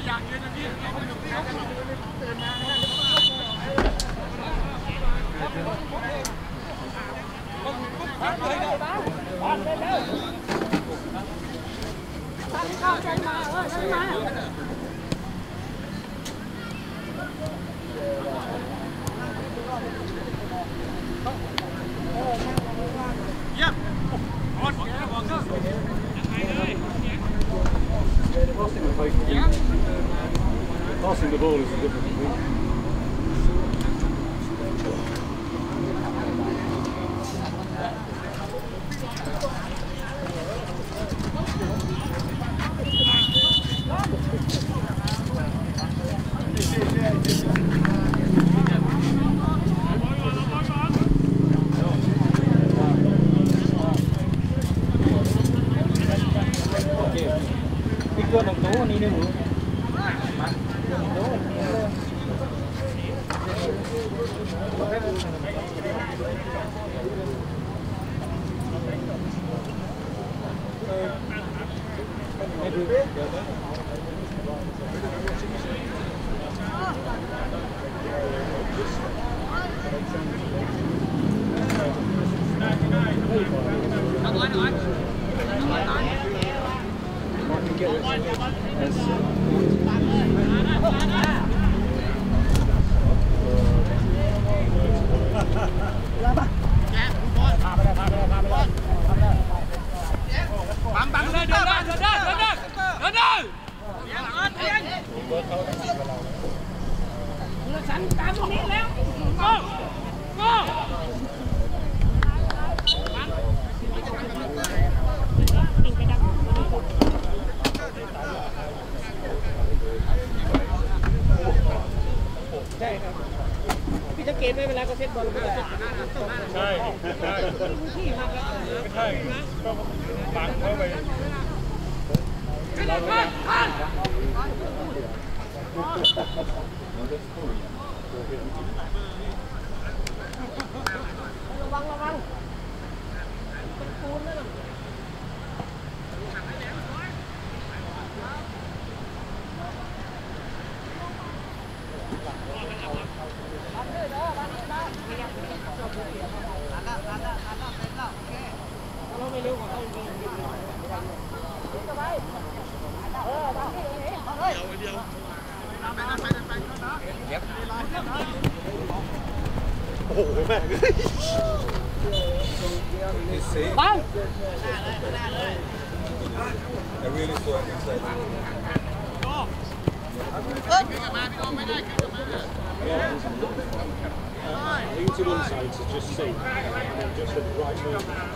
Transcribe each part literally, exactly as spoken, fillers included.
Passing the ball is a different thing. Cái con tố này nữa mũ.พี่จะเกณฑ์ไว้เวลาเขาเซตบอลก็ได้ใช่ใช่ไม่ใช่ก็บังเข้าไปเราไม่ระวังระวังเป็นปูนนั่นแหละเราไม่เร็วกว่าเขาจริงๆเออตามที่ตรงนี้เฮ้ยเดียวไปไปไปไปนะเดี๋ยวโอ้โหแม่ปังหน้าเลยหน้าเลย I really saw it inside. เอ้ยขึ้นมาพี่น้องไม่ได้ขึ้นมา Lean to one side to just see, and then just at the right moment.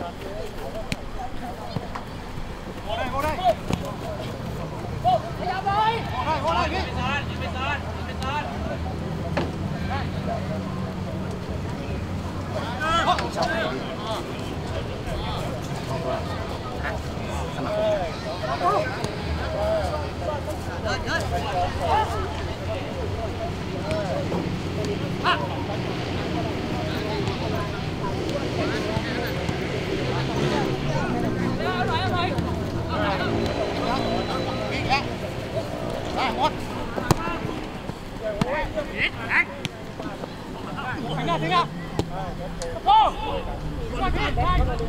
โอ้ได้โอ้ได้โอ้ขยับเลยโอ้ได้โอ้ได้พี่ไปซ้อนไปซ้อนไปซ้อนถึงแล้วโอ้มาพี่ไป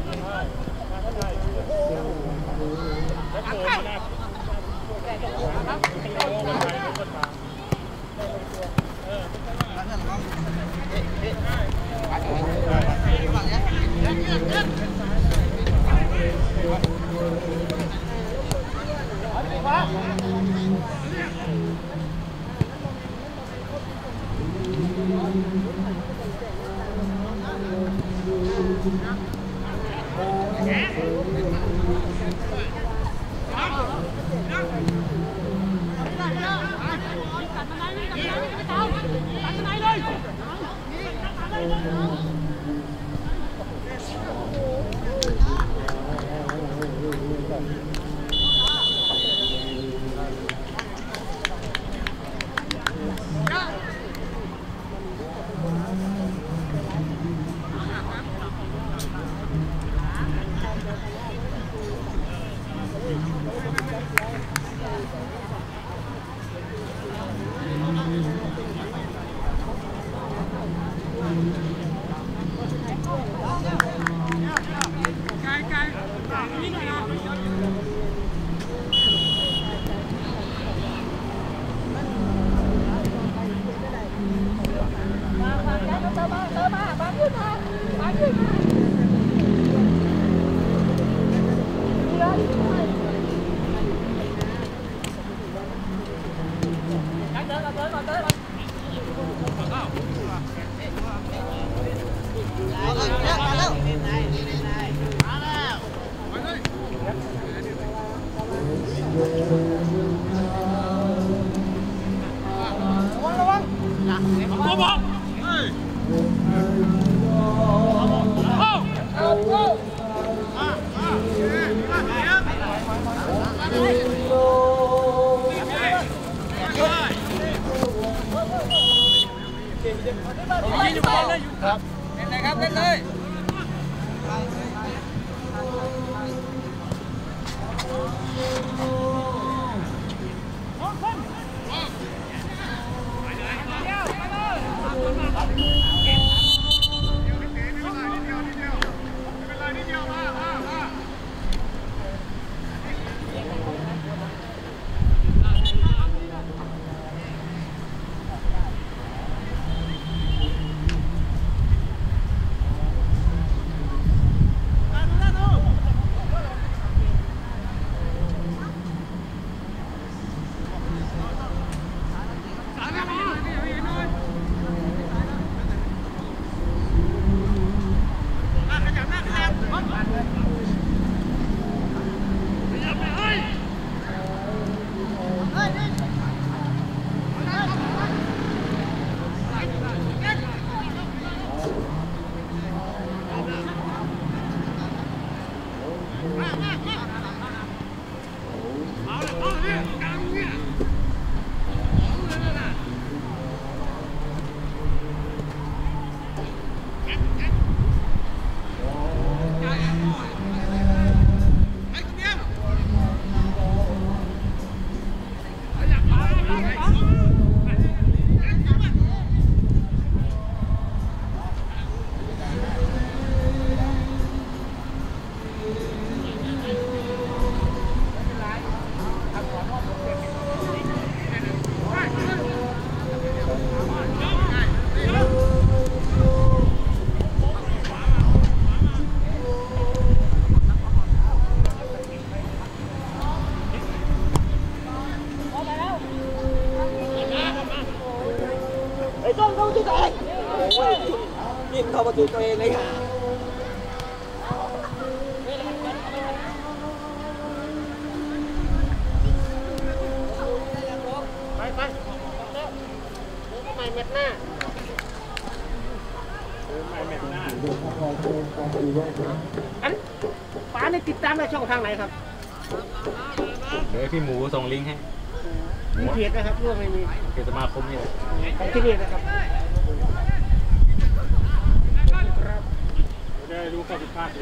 ครับเล่นเลยครับเล่นเลยยิงเข้าประตูตัวเองเลยค่ะเม็ดหน้าไม่แม่หน้าอันป้าในติดตามในช่องทางไหนครับเดี๋ยวพี่หมูส่งลิงก์ให้มีเพจนะครับร่วมไม่มีเพจสมาคมนี่ของที่นี่นะครับได้รู้ข้อผิดพลาดเลย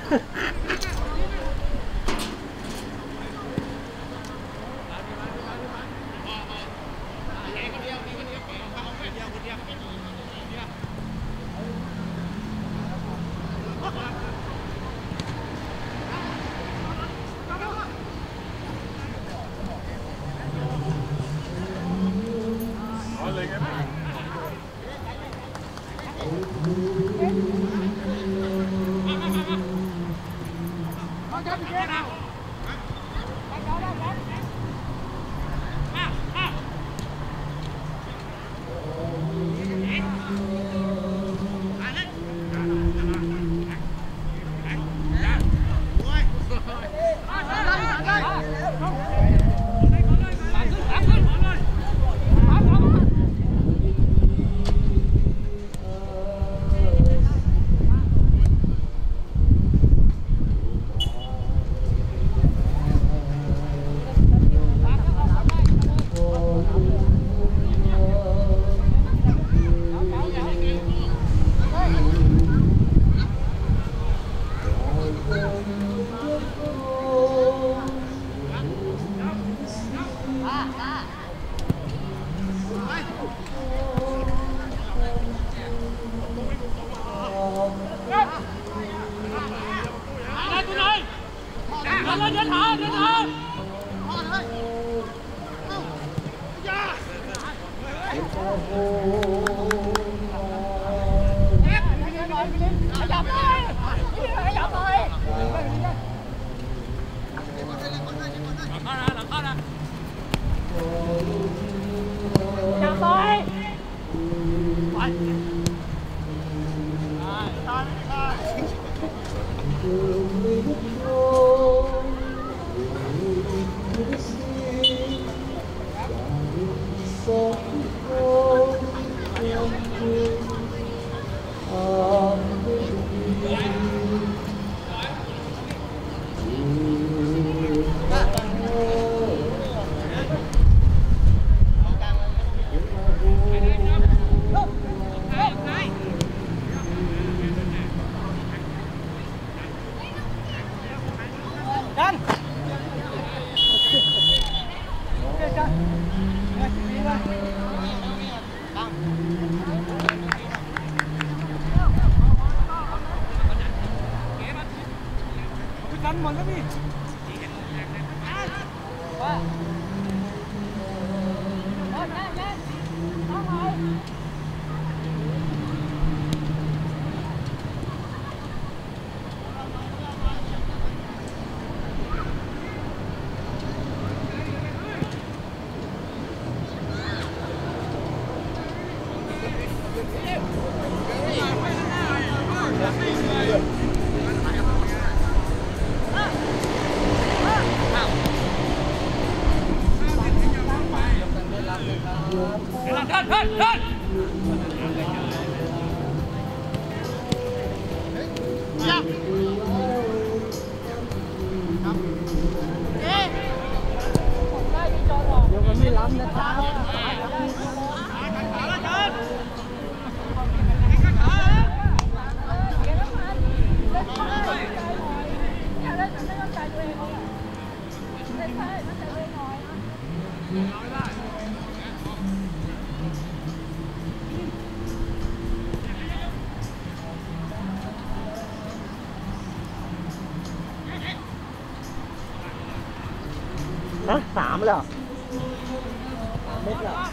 ฮะสามเลยเหรอเม็ดเหรอ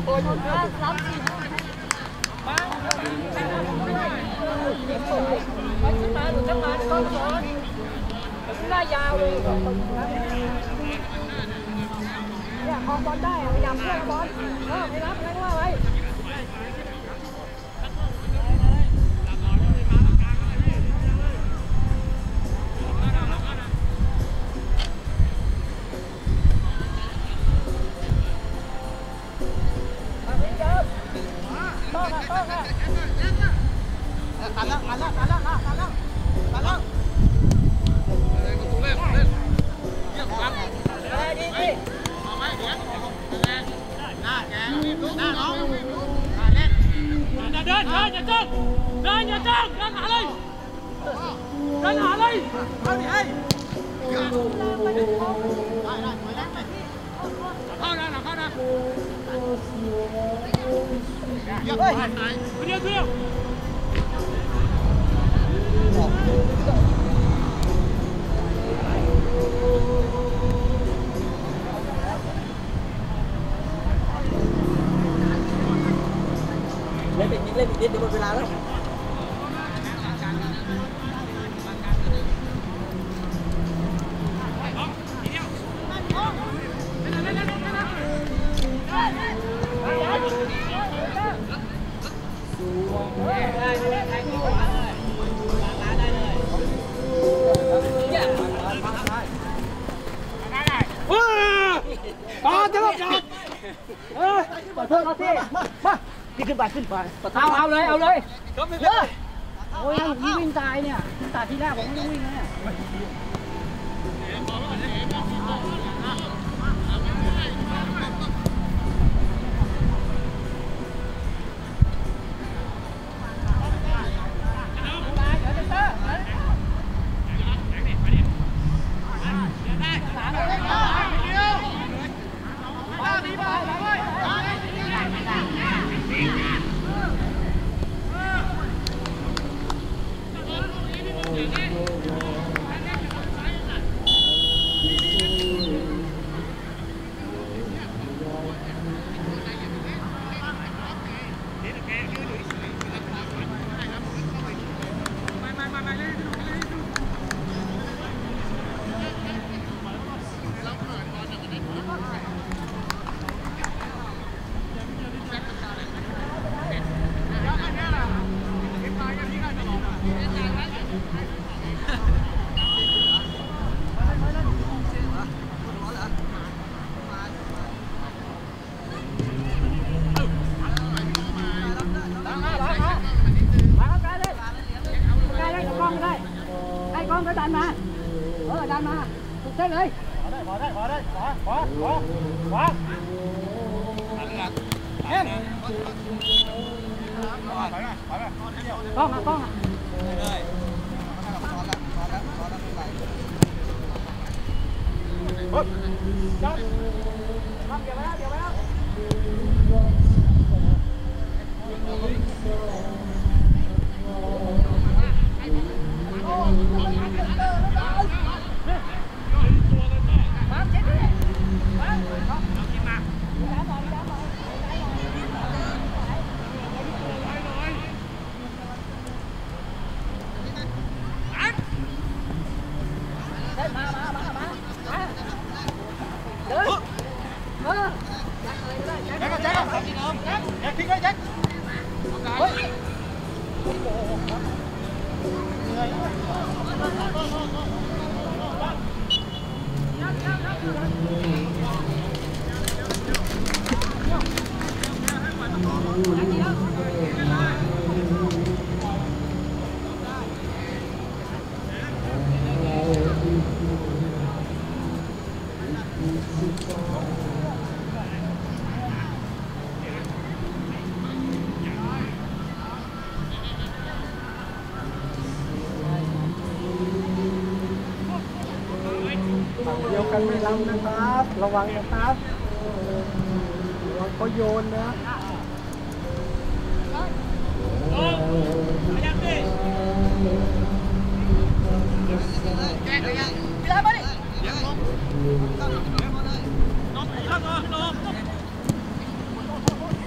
ขึ้นมาหลุดขึ้นมาก้อนสอนหน้ายาวเลยเนี่ยคลองบอลได้พยายามเพื่อนบอลเออไม่รับอะไรก็ว่าไว้ต้องอ่ะต้องอ่ะตัดแล้วตัดแล้วตัดแล้วตัดแล้วตัดแล้วดีดีเอาไว้เดี๋ยวหน้าแกหน้าน้องเล่นเดินเดินอย่าจ้องเดินอย่าจ้องเดินหาเลยเดินหาเลยเข้าดิเฮ้ยได้ได้ไปแล้วไปเข้านะเข้านะเดี๋ยวเฮ้ยเดี๋ยวเดี๋ยวเล่นเป็นยิงเล่นอีกนิดเดี๋ยวหมดเวลาแล้วต่อเถอะเออต่อเถอะต่อเถอะมามาพี่ขึ้นไปขึ้นไปเอาเอาเลยเอาเลยโอ้ยพี่วิ่งตายเนี่ยตาทีแรกผมไม่ได้วิ่งนะเนี่ยดันมาเออดันมาถูกเส้นเลยขอได้ขอได้ขอได้ขอขอขอขอเอ็มกล้องอ่ะกล้องอ่ะปึ๊บจับทำเดี๋ยวไปแล้วเดี๋ยวไปแล้วเดียวกันไม่ล้ำนะครับระวังนะครับระวังเขาโยนนะโอ้พยายามดิแก้กันยังพี่ได้มาดิยังลงน้องน้องน้องน้อง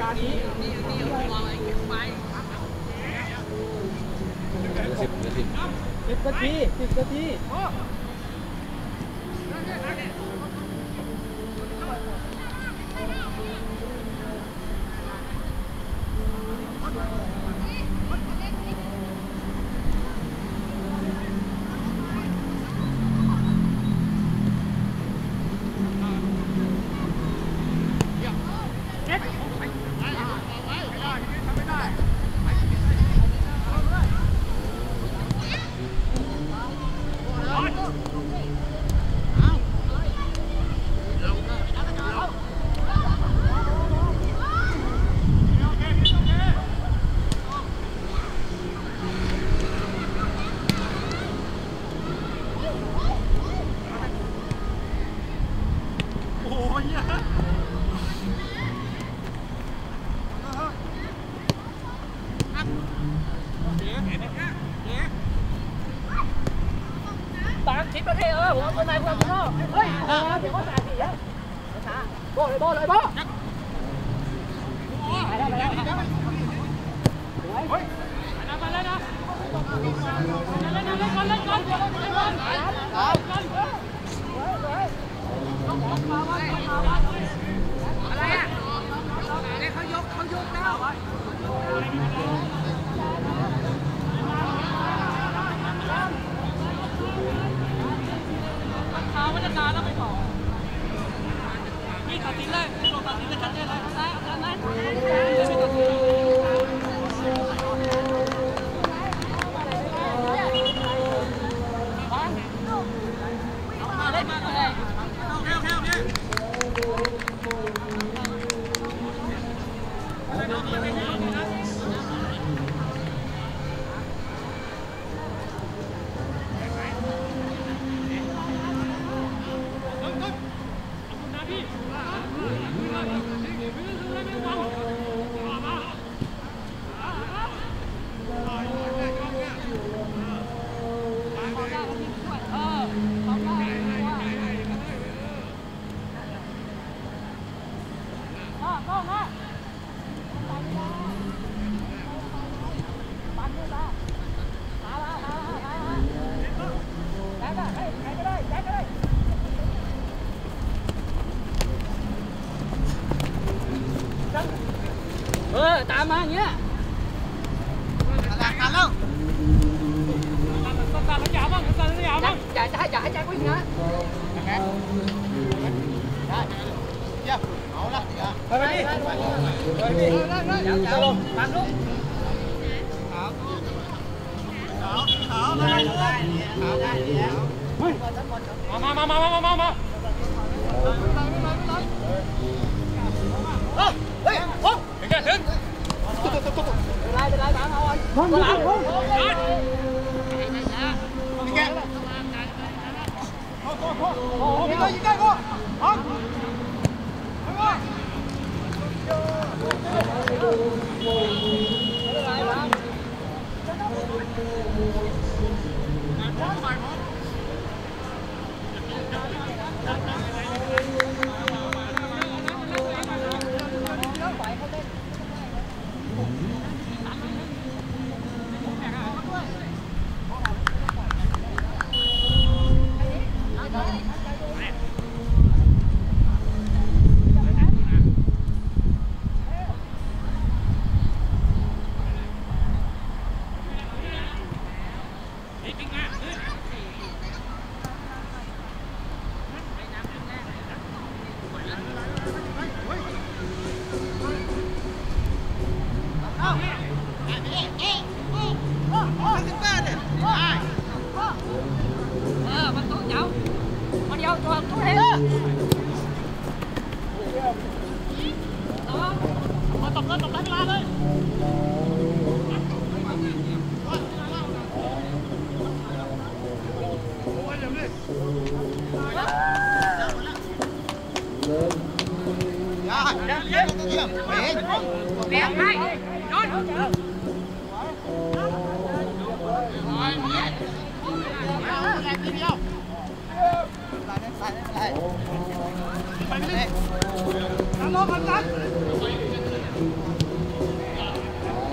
สิบนาทีสิบนาทีสิบนาทีตามชิดประเทศเออหัวคนไหนหัวคนนอกเฮ้ยเดี๋ยวเขาจ่ายสี่แล้วโบเลยโบเลยโบไปแล้วไปแล้วเฮ้ยมาแล้วนะเล่นเล่นเล่นก่อนเล่นก่อนเล่นก่อนเล่นก่อนอะไรอ่ะเขายกเขายกแล้วเขาไม่ได้การแล้วไปต่อนี่ตัดสินเลยลงตัดสินเลยชัดเจนเลยนะนะนะมาเล่นมาเลยโอเคโอเคโอเคเออตามมาอย่างเงี้ยอะไรกันแล้วตัดตัดยาวบ้างตัดยาวบ้างอย่าให้อย่าให้ใจวิ่งนะได้เยี่ยมเอาละไปไปดิไปดิได้ได้เดี๋ยวจะลงตามลูกขาวขาวขาวได้ได้ขาวได้แล้วมามามามามามามาเฮ้ยโอ้ยถึงกันถึงเป็นไรเป็นไรตามเอาอ่ะพ้องพ้องพ้องนี่แกโอ้โหโอ้โหยิงได้ยิงได้ก็พ้องพ้องเป็นไรบ้างพ้องไปพ้องตบเลยตบได้เวลาเลยเลี้ยงให้ย้อนแรงทีเดียวไปไม่ได้ไปไม่ได้ทำโลกันกัน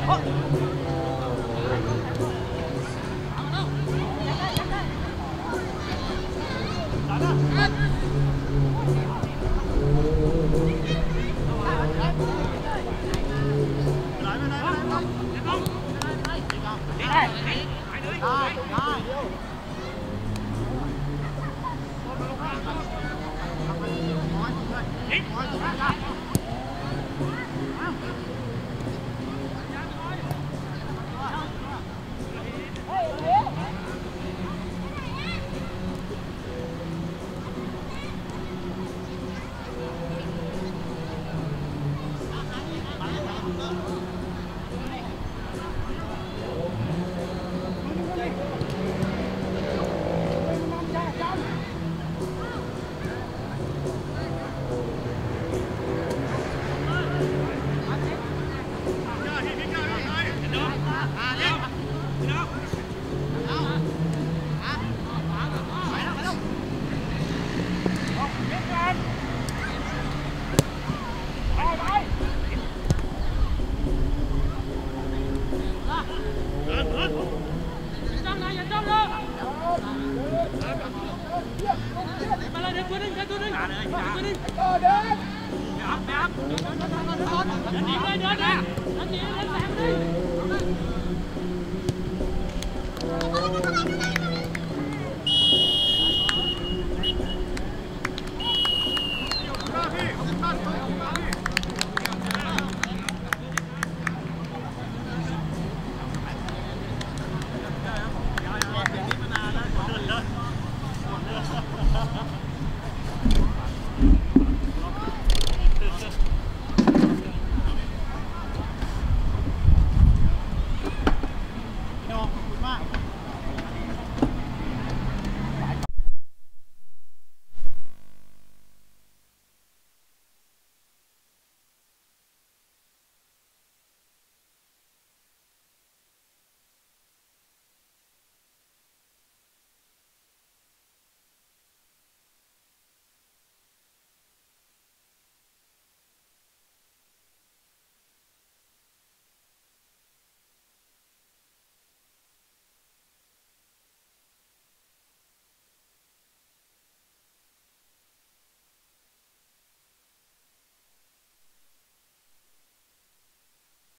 Hãy subscribe cho kênh Ghiền Mì Gõ để không bỏ lỡ những video hấp dẫn